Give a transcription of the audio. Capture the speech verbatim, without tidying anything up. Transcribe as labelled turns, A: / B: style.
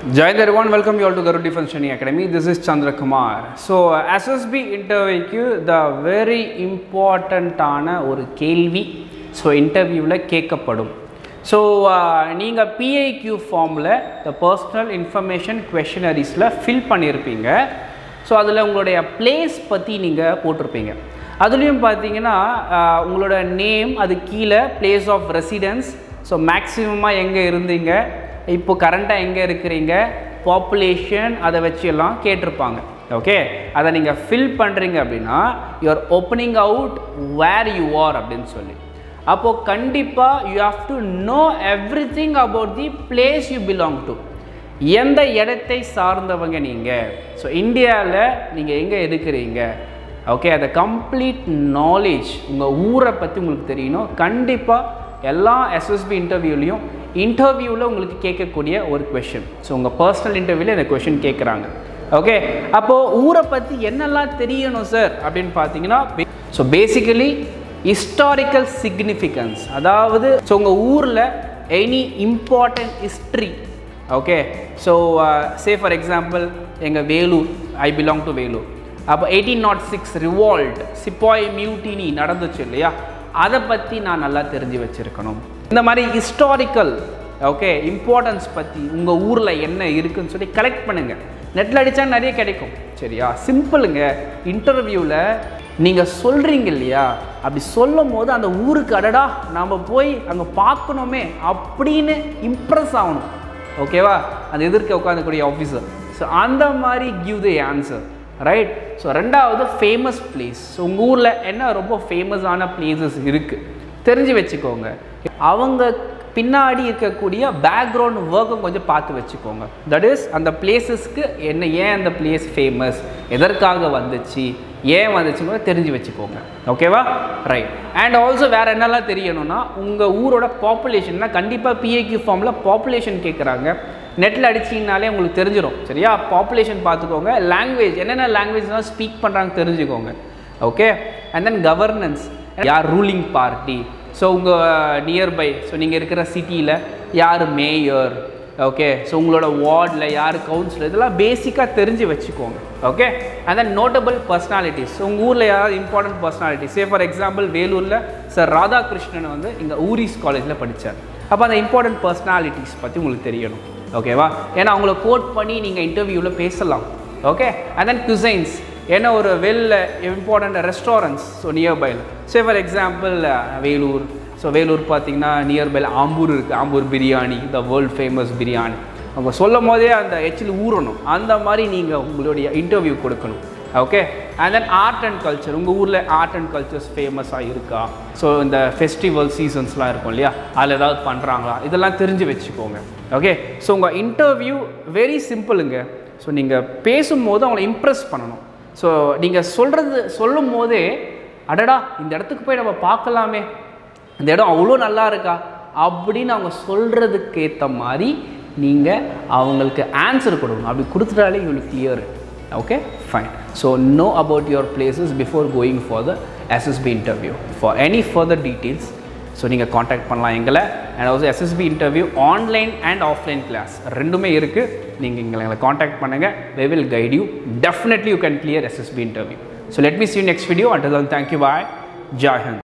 A: Jai everyone, welcome you all to GARUD Defense Training Academy. This is Chandra Kumar. So S S B interview the very important ஆன ஒரு கேள்வி so interviewல கேட்கப்படும். So நீங்க P I Q formல the personal information questionnaires-ல fill பண்ணிருப்பீங்க. So அதுல உங்களுடைய place பத்தி நீங்க போட்டுருப்பீங்க. அதுலயும் பாத்தீங்கன்னா உங்களோட நேம் அது கீழ place of residence so maximum எங்க இருந்தீங்க இப்போ கரண்டா எங்க இருக்கீங்க பாப்புலேஷன் அத வச்சு எல்லாம் கேட்டிருப்பாங்க ஓகே அத நீங்க fill பண்றீங்க அப்படினா you are opening out where you are அப்படினு சொல்லி அப்போ கண்டிப்பா you have to know everything about the place you belong to எந்த இடத்தை சார்ந்தவங்க நீங்க சோ இந்தியால நீங்க எங்க இருக்கீங்க ஓகே the complete knowledge உங்க ஊரை பத்தி உங்களுக்கு தெரியணும் கண்டிப்பா எல்லா S S B இன்டர்வியூலயும் இன்டர்வியூல உங்களுக்கு கேட்கக்கூடிய ஒரு क्वेश्चन சோ உங்க पर्सनल இன்டர்வியூல இந்த क्वेश्चन கேக்குறாங்க ஓகே அப்போ ஊரை பத்தி என்னெல்லாம் தெரியணும் சார் அப்படினு பாத்தீங்கன்னா சோ பேசிக்கலி historical significance அதாவது சோ உங்க ஊர்ல any important history okay so say for example எங்க Vellore I belong to Vellore அப்ப eighteen oh six revolt சிப்பாய் மியூட்டினி நடந்துச்சு இல்லையா அத பத்தி நான் நல்லா தெரிஞ்சு வச்சிருக்கணும் இந்த மாதிரி ஹிஸ்டாரிக்கல் ஓகே இம்பார்ட்டன்ஸ் பத்தி உங்க ஊர்ல என்ன இருக்குன்னு சொல்லி கலெக்ட் பண்ணுங்க நெட்ல அடிச்சா நிறைய கிடைக்கும் சரியா சிம்பிள்ங்க இன்டர்வியூல நீங்க சொல்றீங்க இல்லையா அப்படி சொல்லும்போது அந்த ஊருக்கு அடடா நாம போய் அங்க பார்க்கணுமே அப்படினு இம்ப்ரஸ் ஆகணும் ஓகேவா அந்த எதிர்க்க உட்கார்ந்தக்கூடிய ஆபீசர் சோ அந்த மாதிரி give the answer right so ரெண்டாவது famous place so உங்க ஊர்ல என்ன ரொம்ப ஃபேமஸ் ஆன places இருக்கு தெரிஞ்சு வெச்சுக்கோங்க அவங்க பின்னாடி இருக்கக்கூடிய பேக்ரவுண்ட் வர்க்கும் கொஞ்சம் பார்த்து வெச்சுக்கோங்க that is அந்த பிளேसेसக்கு என்ன ஏன் அந்த பிளேஸ் ஃபேமஸ் எதற்காக வந்துச்சு ஏன் வந்துச்சுன்னு தெரிஞ்சு வெச்சுக்கோங்க ஓகேவா ரைட் and also வேற என்னெல்லாம் தெரியணும்னா உங்க ஊரோட பாப்புலேஷன்னா கண்டிப்பா P I Q ஃபார்ம்ல பாப்புலேஷன் கேக்குறாங்க நெட்ல அடிச்சீங்கனாலே உங்களுக்கு தெரிஞ்சிரும் சரியா பாப்புலேஷன் பாத்துக்கோங்க லாங்குவேஜ் என்னென்ன லாங்குவேஜ்லாம் ஸ்பீக் பண்றாங்க தெரிஞ்சுக்கோங்க ஓகே and then governance யார் ரூலிங் பார்ட்டி சோ உங்க நியர்பை சோ நீங்க இருக்கிற சிட்டில யார் மேயர் ஓகே சோ உங்களோட வார்ட்ல யார் கவுன்சிலர் இதெல்லாம் பேசிக்கா தெரிஞ்சு வெச்சுக்கோங்க okay and then notable personalities so உங்க ஊர்ல யார் important personality say for example வேலூர்ல சார் ராதாகிருஷ்ணன் வந்து இங்க ஊரிஸ் காலேஜ்ல படிச்சார் அப்ப அந்த இம்பார்ட்டன்ட் पर्सनालिटीஸ் பத்தி உங்களுக்கு தெரியணும் ஓகேவா ஏனா அவங்கள கோட் பண்ணி நீங்க இன்டர்வியூல பேசலாம் ஓகே and then cuisines என்ன ஒரு வெல் இம்பார்ட்டன்ட் ரெஸ்டாரண்ட்ஸ் ஸோ நியர்பைல say for example Vellore so Vellore பார்த்தீங்கன்னா நியர்பைல ஆம்பூர் இருக்குது Ambur biryani the world famous biryani அவங்க சொல்லும் போதே அந்த எச்சில் ஊறணும் அந்த மாதிரி நீங்கள் உங்களுடைய இன்டர்வியூ கொடுக்கணும் okay and then art and culture உங்கள் ஊரில் ஆர்ட் அண்ட் கல்ச்சர்ஸ் ஃபேமஸாக இருக்கா ஸோ இந்த ஃபெஸ்டிவல் சீசன்ஸ்லாம் இருக்கும் இல்லையா அதில் ஏதாவது பண்ணுறாங்களா இதெல்லாம் தெரிஞ்சு வச்சுக்கோங்க ஓகே ஸோ உங்கள் இன்டர்வியூ வெரி சிம்பிளுங்க ஸோ நீங்கள் பேசும்போது அவங்களை இம்ப்ரெஸ் பண்ணணும் ஸோ நீங்கள் சொல்கிறது சொல்லும் போதே அடடா இந்த இடத்துக்கு போய் நம்ம பார்க்கலாமே இந்த இடம் அவ்வளோ நல்லா இருக்கா அப்படின்னு அவங்க சொல்கிறதுக்கு ஏற்ற மாதிரி நீங்கள் அவங்களுக்கு ஆன்சர் கொடுக்கணும் அப்படி கொடுத்துட்டாலே you will clear okay fine so know about your places before going for the S S B interview for any further details so நீங்கள் காண்டாக்ட் பண்ணலாம் எங்களை and also S S B interview online and offline class ரெண்டுமே இருக்குது நீங்கள் எங்களை contact பண்ணுங்கள் we will guide you definitely you can clear S S B interview so let me see you next video until then thank you bye jai hind